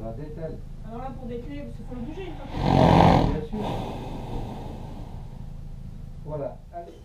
Ça détale. Alors là, pour dételer, parce qu'il faut le bouger une fois. Bien sûr. Voilà. Allez.